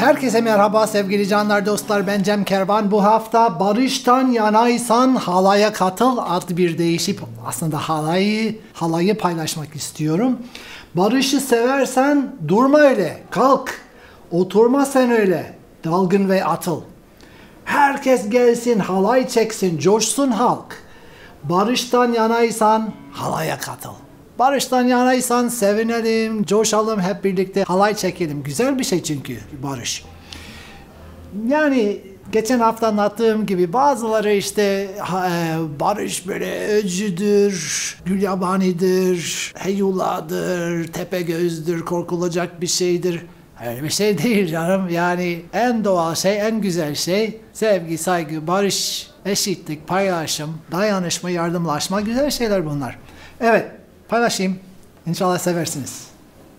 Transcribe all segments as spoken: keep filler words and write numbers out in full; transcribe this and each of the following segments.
Herkese merhaba sevgili canlar, dostlar, ben Cem Kervan. Bu hafta barıştan yanaysan halaya katıl adlı bir değişik, aslında halayı, halayı paylaşmak istiyorum. Barışı seversen durma öyle, kalk. Oturma sen öyle, dalgın ve atıl. Herkes gelsin, halay çeksin, coşsun halk. Barıştan yanaysan halaya katıl. Barıştan yanaysan sevinelim, coşalım, hep birlikte halay çekelim. Güzel bir şey çünkü barış. Yani geçen hafta anlattığım gibi bazıları işte barış böyle öcüdür, gülyabanidir, heyuladır, tepegözdür, korkulacak bir şeydir. Öyle bir şey değil canım. Yani en doğal şey, en güzel şey sevgi, saygı, barış, eşitlik, paylaşım, dayanışma, yardımlaşma, güzel şeyler bunlar. Evet, paylaşayım. İnşallah seversiniz.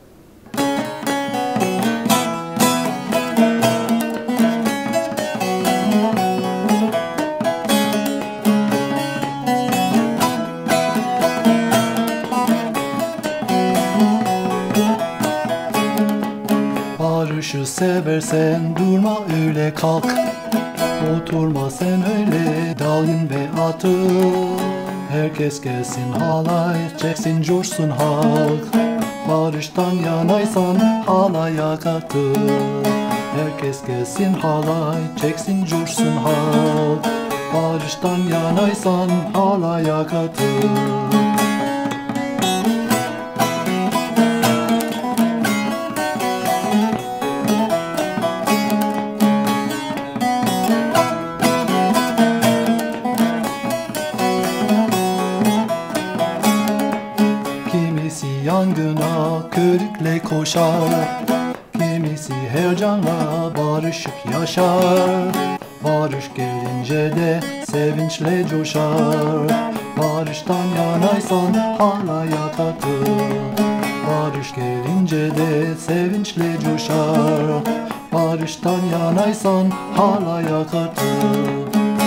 Barışı seversen durma öyle, kalk. Oturma sen öyle, dalgın ve atıl. Herkes gelsin, halay çeksin, coşsun halk. Barıştan yanaysan halaya katıl. Herkes gelsin, halay çeksin, coşsun halk. Barıştan yanaysan halaya katıl. Yangına körükle koşar, kimisi heyecanla barışık yaşar. Barış gelince de sevinçle coşar. Barıştan yanaysan halaya katıl. Barış gelince de sevinçle coşar. Barıştan yanaysan halaya katıl.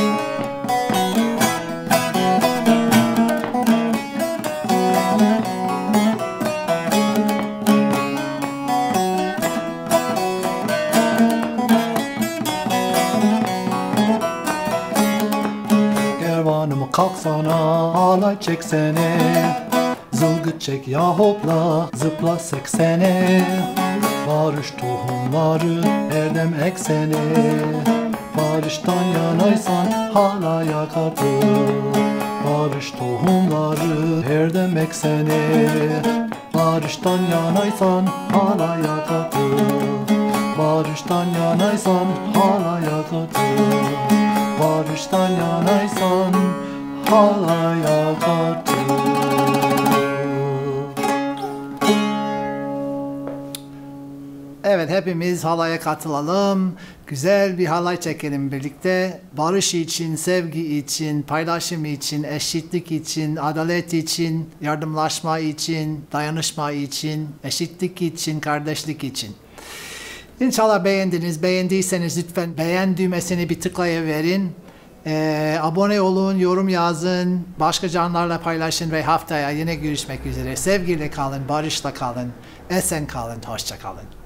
Kervanım kalksana, halay çeksene. Zılgıt çek ya hopla, zıpla seksene. Barış tohumları erdem eksene. Barıştan yanaysan halaya katıl. Barış tohumları erdem eksene. Barıştan yanaysan halaya katıl. Barıştan yanaysan halaya katıl. Barıştan yanaysan halaya katıl. Evet, hepimiz halaya katılalım. Güzel bir halay çekelim birlikte. Barış için, sevgi için, paylaşım için, eşitlik için, adalet için, yardımlaşma için, dayanışma için, eşitlik için, kardeşlik için. İnşallah beğendiniz. Beğendiyseniz lütfen beğen düğmesini bir tıklayıverin. Ee, abone olun, yorum yazın, başka canlarla paylaşın ve haftaya yine görüşmek üzere. Sevgiyle kalın, barışla kalın, esen kalın, hoşça kalın.